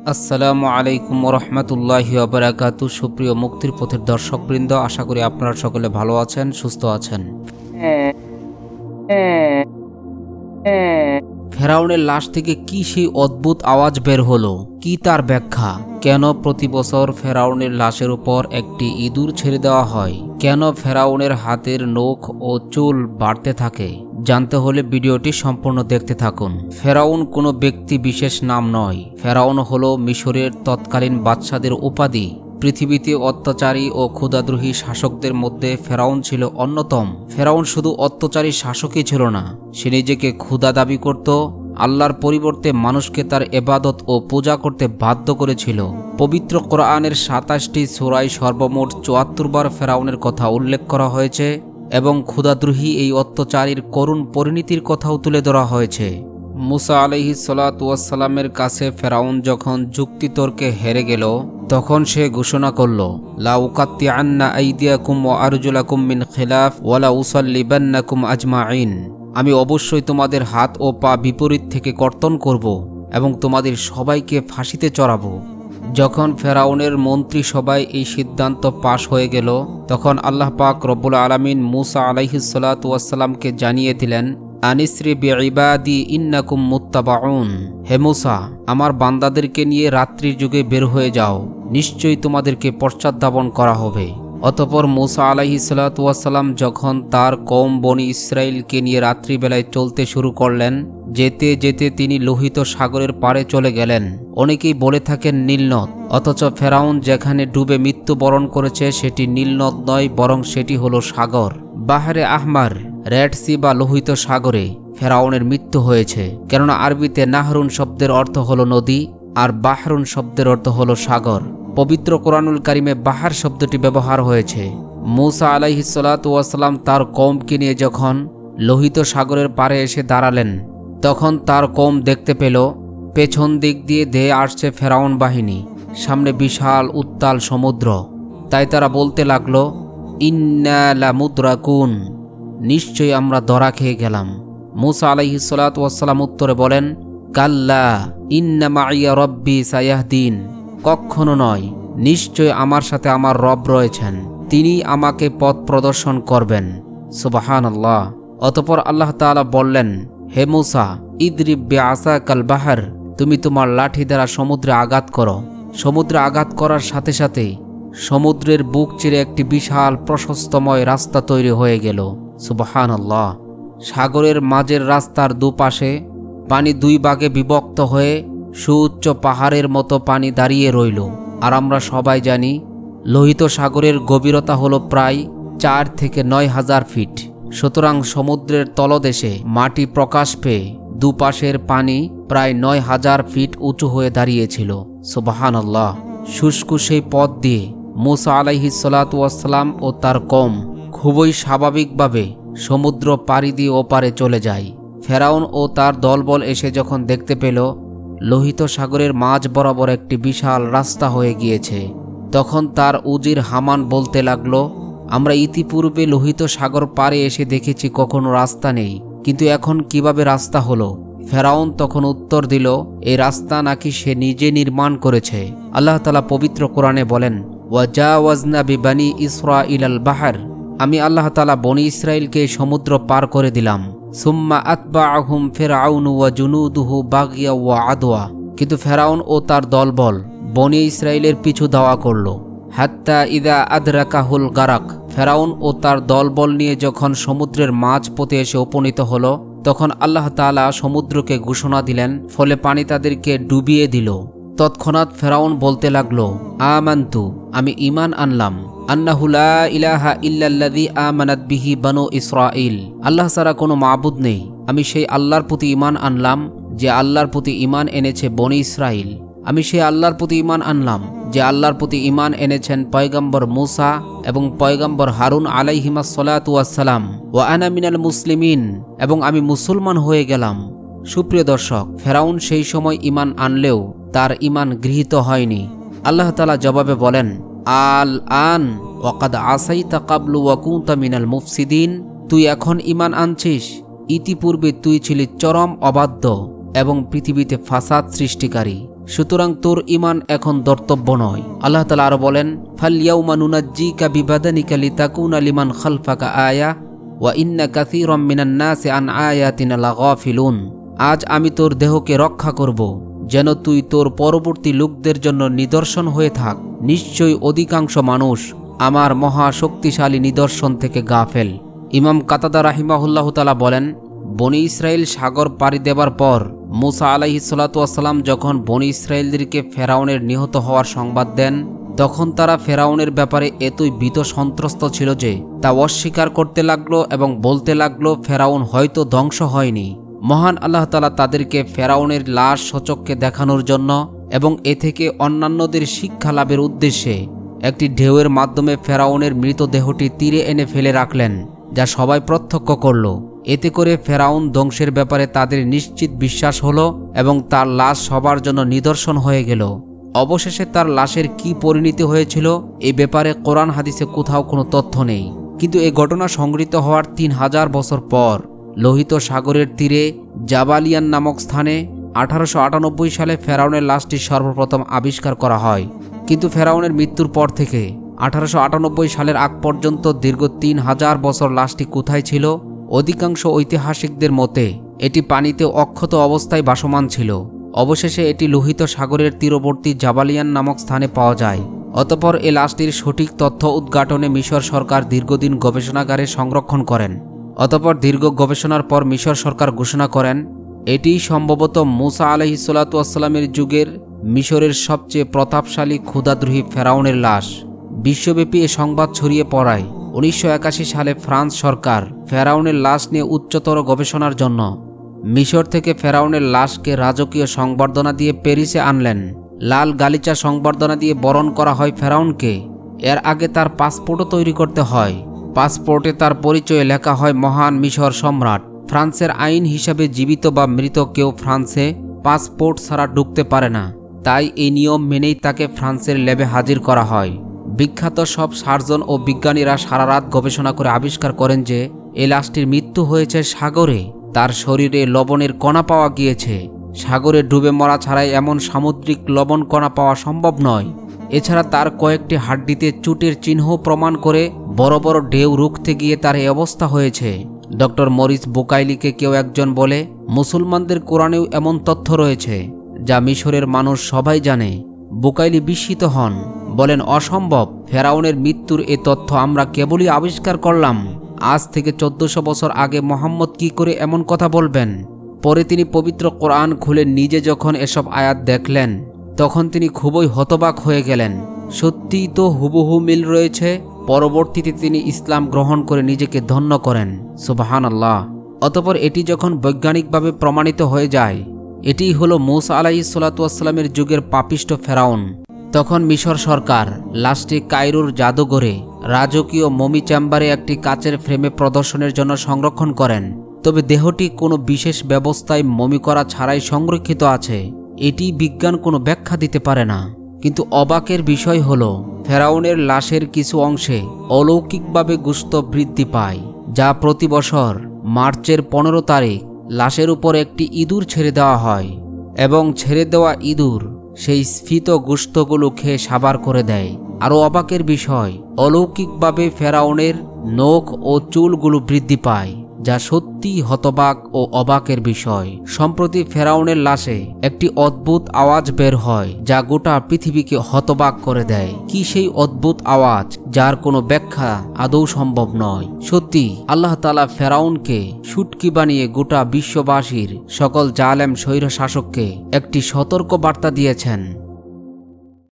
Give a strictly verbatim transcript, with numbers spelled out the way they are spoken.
আসসালামু আলাইকুম রহমতুল্লাহি ওয়া বারাকাতু। সুপ্রিয় মুক্তির পথের দর্শকবৃন্দ, আশা করি আপনারা সকলে ভালো আছেন, সুস্থ আছেন। ফেরাউনের লাশ থেকে কি সেই অদ্ভুত আওয়াজ বের হলো, কি তার ব্যাখ্যা? কেন প্রতি বছর ফেরাউনের লাশের উপর একটি ইঁদুর ছেড়ে দেওয়া হয়? কেন ফেরাউনের হাতের নখ ও চুল বাড়তে থাকে? জানতে হলে ভিডিওটি সম্পূর্ণ দেখতে থাকুন। ফেরাউন কোনো ব্যক্তি বিশেষ নাম নয়। ফেরাউন হলো মিশরের তৎকালীন বাদশাদের উপাধি। পৃথিবীতে অত্যাচারী ও ক্ষুধাদ্রোহী শাসকদের মধ্যে ফেরাউন ছিল অন্যতম। ফেরাউন শুধু অত্যাচারী শাসকই ছিল না, সে নিজেকে ক্ষুধা দাবি করত, আল্লাহর পরিবর্তে মানুষকে তার ইবাদত ও পূজা করতে বাধ্য করেছিল। পবিত্র কোরআনের সাতাশটি সূরায় সর্বমোট চুয়াত্তর বার ফেরাউনের কথা উল্লেখ করা হয়েছে এবং ক্ষুধাদ্রোহী এই অত্যাচারীর করুণ পরিণতির কথাও তুলে ধরা হয়েছে। মুসা আলাইহিস সালাতু ওয়াস সালামের কাছে ফেরাউন যখন যুক্তিতর্কে হেরে গেল, তখন সে ঘোষণা করল, লা উকাত্তিআন্না আইদিয়াকুম ওয়া আরজুলাকুম মিন খিলাফ ওয়া লা উসাল্লিবান্নাকুম আজমাইন। আমি অবশ্যই তোমাদের হাত ও পা বিপরীত থেকে কর্তন করব এবং তোমাদের সবাইকে ফাঁসিতে চড়াবো। যখন ফেরাউনের মন্ত্রী সবাই এই সিদ্ধান্ত পাশ হয়ে গেল, তখন আল্লাহ পাক রব্বুল আলামিন মুসা আলাইহিস সালাতু ওয়াস সালামকে জানিয়ে দিলেন, আনিসরি বিইবাদি ইন্নাকুম মুত্তাবাউন। হে মুসা, আমার বান্দাদেরকে নিয়ে রাত্রির যুগে বের হয়ে যাও, নিশ্চয়ই তোমাদেরকে পশ্চাৎধাবন করা হবে। অতঃপর মুসা আলাইহিস সালাতু ওয়াস সালাম যখন তার কওম বনি ইসরাইলকে নিয়ে রাত্রিবেলায় চলতে শুরু করলেন, যেতে যেতে তিনি লোহিত সাগরের পাড়ে চলে গেলেন। অনেকেই বলে থাকেন নীলনদ, অথচ ফেরাউন যেখানে ডুবে মৃত্যুবরণ করেছে সেটি নীলনদ নয়, বরং সেটি হলো সাগর। বাহরে আহমার, রেড সি বা লোহিত সাগরে ফেরাউনের মৃত্যু হয়েছে, কেননা আরবিতে নাহরুন শব্দের অর্থ হলো নদী আর বাহরুন শব্দের অর্থ হলো সাগর। পবিত্র কোরআনুল কারিমে বাহার শব্দটি ব্যবহার হয়েছে। মুসা আলাইহিস সালাতু ওয়াস সালাম তার কওমকে নিয়ে যখন লোহিত সাগরের পাড়ে এসে দাঁড়ালেন, তখন তার কওম দেখতে পেল পেছন দিক দিয়ে ধেয়ে আসছে ফেরাউন বাহিনী, সামনে বিশাল উত্তাল সমুদ্র। তাই তারা বলতে লাগলো, ইন্না লামুদরাকুন, নিশ্চয়ই আমরা ধরা খেয়ে গেলাম। মুসা আলাইহিস সালাতু ওয়াস সালাম উত্তরে বলেন, কাল্লা ইন্না মাইয়া রব্বি সায়াহদিন। কখনো নয়, নিশ্চয় আমার সাথে আমার রব রয়েছেন, তিনি আমাকে পথ প্রদর্শন করবেন। সুবহানাল্লাহ। অতঃপর আল্লাহ তাআলা বললেন, হে মুসা, ইদরিব বিআসাকাল বাহর, তুমি তোমার লাঠি দ্বারা সমুদ্রে আঘাত করো। সমুদ্রে আঘাত করার সাথে সাথে সমুদ্রের বুক চিরে একটি বিশাল প্রশস্তময় রাস্তা তৈরি হয়ে গেল। সুবহানাল্লাহ। সাগরের মাঝের রাস্তার দুপাশে পানি দুই ভাগে বিভক্ত হয়ে সুউচ্চ পাহাড়ের মতো পানি দাঁড়িয়ে রইল। আর আমরা সবাই জানি লোহিত সাগরের গভীরতা হলো প্রায় চার থেকে নয় হাজার ফিট। সুতরাং সমুদ্রের তলদেশে মাটি প্রকাশ পেয়ে দুপাশের পানি প্রায় নয় হাজার ফিট উঁচু হয়ে দাঁড়িয়েছিল। সুবহানাল্লাহ। শুষ্ক সেই পথ দিয়ে মুসা আলাইহিস সালাতু ওয়াস সালাম ও তার কওম খুবই স্বাভাবিকভাবে সমুদ্র পাড়ি দিয়ে ওপারে চলে যায়। ফেরাউন ও তার দলবল এসে যখন দেখতে পেল লোহিত সাগরের মাঝ বরাবর একটি বিশাল রাস্তা হয়ে গিয়েছে, তখন তার উজির হামান বলতে লাগলো, আমরা ইতিপূর্বে লোহিত সাগর পাড়ে এসে দেখেছি কখনো রাস্তা নেই, কিন্তু এখন কিভাবে রাস্তা হলো? ফেরাউন তখন উত্তর দিল, এই রাস্তা নাকি সে নিজে নির্মাণ করেছে। আল্লাহ তাআলা পবিত্র কোরআনে বলেন, ওয়াজাওয়াজনা বিবানি ইসরাঈলাল বাহর, আমি আল্লাহ তাআলা বনি ইসরাইলকে সমুদ্র পার করে দিলাম। সুম্মা আতবাআহুম ফিরআউনু ওয়া জুনুদুহু বাগিয়া ওয়া আদওয়া, কিন্তু ফেরাউন ও তার দলবল বনি ইসরাইলের পিছু ধাওয়া করল। হাত্তা ইদা আদরাকাহুল গারাক, ফেরাউন ও তার দলবল নিয়ে যখন সমুদ্রের মাঝ পথে এসে উপনীত হলো, তখন আল্লাহ তাআলা সমুদ্রকে ঘোষণা দিলেন, ফলে পানি তাদেরকে ডুবিয়ে দিল। তৎক্ষণাৎ ফেরাউন বলতে লাগলো, আমানতু, আমি ঈমান আনলাম, আন্নাহু লা ইলাহা ইল্লাল্লাযী আমানাত বিহি বানু ইসরাঈল, আল্লাহ ছাড়া কোনো মাবুদ নেই। আমি সেই আল্লাহর প্রতি ঈমান আনলাম যে আল্লাহর প্রতি ঈমান এনেছে বনি ইসরাঈল। আমি সেই আল্লাহর প্রতি ঈমান আনলাম যে আল্লাহর প্রতি ঈমান এনেছেন পয়গম্বর মুসা এবং পয়গম্বর হারুন আলাইহিমাস সালাতু ওয়াস সালাম। ওয়া আনা মিনাল মুসলিমিন, এবং আমি মুসলমান হয়ে গেলাম। সুপ্রিয় দর্শক, ফেরাউন সেই সময় ঈমান আনলেও তার ঈমান গৃহীত হয়নি। আল্লাহ তাআলা জবাবে বলেন, আল আন ওয়াকাদ আসাইতা কাবলু ওয়া কুনতা মিনাল মুফসিদিন, তুই এখন ঈমান আনছিস, ইতিপূর্বে তুই ছিলি চরম অবাধ্য এবং পৃথিবীতে ফাসাদ সৃষ্টিকারী। সুতরাং তোর ঈমান এখন দর্তব্য নয়। আল্লাহ তাআলা আরো বলেন, ফালইয়াউমা নুনাজ্জিকা বিবাদানিকা লিতাকুনা লিমান খালফাকা আয়া ওয়া ইন্না কাসীরাম মিনান নাসি আন আয়াতিনা লাগাফিলুন। আজ আমি তোর দেহকে রক্ষা করব, যেন তুই তোর পরবর্তী লোকদের জন্য নিদর্শন হয়ে থাক। নিশ্চয়ই অধিকাংশ মানুষ আমার মহা শক্তিশালী নিদর্শন থেকে গাফেল। ইমাম কাতাদা রাহিমাহুল্লাহু তাআলা বলেন, বনি ইসরাইল সাগর পাড়ি দেবার পর মুসা আলাইহিস সালাতু ওয়াস সালাম যখন বনি ইসরাইলদেরকে ফেরাউনের নিহত হওয়ার সংবাদ দেন, তখন তারা ফেরাউনের ব্যাপারে এতই ভীত সন্ত্রস্ত ছিল যে তা অস্বীকার করতে লাগলো এবং বলতে লাগলো ফেরাউন হয়তো ধ্বংস হয়নি। মহান আল্লাহ তাআলা তাদেরকে ফেরাউনের লাশ সচক্ষে দেখানোর জন্য এবং এ থেকে অন্যান্যদের শিক্ষা লাভের উদ্দেশ্যে একটি ঢেউয়ের মাধ্যমে ফেরাউনের মৃতদেহটি তীরে এনে ফেলে রাখলেন, যা সবাই প্রত্যক্ষ করল। এতে করে ফেরাউন ধ্বংসের ব্যাপারে তাদের নিশ্চিত বিশ্বাস হলো এবং তার লাশ সবার জন্য নিদর্শন হয়ে গেল। অবশেষে তার লাশের কি পরিণতি হয়েছিল এই ব্যাপারে কোরআন হাদিসে কোথাও কোনো তথ্য নেই, কিন্তু এই ঘটনা সংঘটিত হওয়ার তিন হাজার বছর পর লোহিত সাগরের তীরে জাবালিয়ান নামক স্থানে আঠারোশো আটানব্বই সালে ফেরাউনের লাশটি সর্বপ্রথম আবিষ্কার করা হয়। কিন্তু ফেরাউনের মৃত্যুর পর থেকে আঠারোশো আটানব্বই সালের আগ পর্যন্ত দীর্ঘ তিন হাজার বছর লাশটি কোথায় ছিল? অধিকাংশ ঐতিহাসিকদের মতে এটি পানিতে অক্ষত অবস্থায় ভাসমান ছিল। অবশেষে এটি লোহিত সাগরের তীরবর্তী জাবালিয়ান নামক স্থানে পাওয়া যায়। অতঃপর এ লাশটির সঠিক তথ্য উদ্ঘাটনে মিশর সরকার দীর্ঘদিন গবেষণাগারে সংরক্ষণ করেন। অতঃপর দীর্ঘ গবেষণার পর মিশর সরকার ঘোষণা করেন এটি সম্ভবত মুসা আলাইহিস সালাতু ওয়াস সালামের যুগের মিশরের সবচেয়ে প্রতাপশালী ক্ষুধাদ্রোহী ফেরাউনের লাশ। বিশ্বব্যাপী এ সংবাদ ছড়িয়ে পড়ায় উনিশশো একাশি সালে ফ্রান্স সরকার ফেরাউনের লাশ নিয়ে উচ্চতর গবেষণার জন্য মিশর থেকে ফেরাউনের লাশকে রাজকীয় সংবর্ধনা দিয়ে প্যারিসে আনলেন। লাল গালিচা সংবর্ধনা দিয়ে বরণ করা হয় ফেরাউনকে। এর আগে তার পাসপোর্টও তৈরি করতে হয়। পাসপোর্টে তার পরিচয়ে লেখা হয় মহান মিশর সম্রাট। ফ্রান্সের আইন হিসাবে জীবিত বা মৃত কেউ ফ্রান্সে পাসপোর্ট ছাড়া ঢুকতে পারে না, তাই এই নিয়ম মেনেই তাকে ফ্রান্সের ল্যাবে হাজির করা হয়। বিখ্যাত সব সার্জন ও বিজ্ঞানীরা সারা রাত গবেষণা করে আবিষ্কার করেন যে এই লাশটির মৃত্যু হয়েছে সাগরে। তার শরীরে লবণের কণা পাওয়া গিয়েছে। সাগরে ডুবে মরা ছাড়াই এমন সামুদ্রিক লবণ কণা পাওয়া সম্ভব নয়। এছাড়া তার কয়েকটি হাড্ডিতে চুটের চিহ্ন প্রমাণ করে বড় বড় ঢেউ রুখতে গিয়ে তার এই অবস্থা হয়েছে। ডক্টর মরিস বুকাইলিকে কেউ একজন বলে, মুসলমানদের কোরআনেও এমন তথ্য রয়েছে যা মিশরের মানুষ সবাই জানে। বুকাইলি বিস্মিত হন, বলেন, অসম্ভব, ফেরাউনের মৃত্যুর এ তথ্য আমরা কেবলই আবিষ্কার করলাম। আজ থেকে চোদ্দশো বছর আগে মোহাম্মদ কি করে এমন কথা বলবেন? পরে তিনি পবিত্র কোরআন খুলে নিজে যখন এসব আয়াত দেখলেন তখন তিনি খুবই হতবাক হয়ে গেলেন। সত্যিই তো হুবহু মিল রয়েছে। পরবর্তীতে তিনি ইসলাম গ্রহণ করে নিজেকে ধন্য করেন। সুবহানাল্লাহ। অতঃপর এটি যখন বৈজ্ঞানিকভাবে প্রমাণিত হয়ে যায় এটিই হলো মুসা আলাইহিস সালাতু ওয়াস সালামের যুগের পাপিষ্ঠ ফেরাউন, তখন মিশর সরকার লাশটি কায়রোর জাদুঘরে রাজকীয় মমি চেম্বারে একটি কাচের ফ্রেমে প্রদর্শনের জন্য সংরক্ষণ করেন। তবে দেহটি কোনো বিশেষ ব্যবস্থায় মমি করা ছাড়াই সংরক্ষিত আছে। এটি বিজ্ঞান কোনো ব্যাখ্যা দিতে পারে না। কিন্তু অবাকের বিষয় হলো ফেরাউনের লাশের কিছু অংশে অলৌকিকভাবে গোশত বৃদ্ধি পায়, যা প্রতি বছর মার্চের পনেরো তারিখ লাশের উপর একটি ইঁদুর ছেড়ে দেওয়া হয় এবং ছেড়ে দেওয়া ইঁদুর সেই স্ফীত গোশতগুলো খেয়ে সাবার করে দেয়। আরও অবাকের বিষয়, অলৌকিকভাবে ফেরাউনের নখ ও চুলগুলো বৃদ্ধি পায়, যা সত্যি হতবাক ও অবাকের বিষয়। সম্প্রতি ফেরাউনের লাশে একটি অদ্ভুত আওয়াজ বের হয় যা গোটা পৃথিবীকে হতবাক করে দেয়। কি সেই অদ্ভুত আওয়াজ যার কোনো ব্যাখ্যা আদৌ সম্ভব নয়? সত্যি আল্লাহ তাআলা ফেরাউনকে শুটকি বানিয়ে গোটা বিশ্ববাসীর সকল জালেম স্বৈর শাসককে একটি সতর্ক বার্তা দিয়েছেন।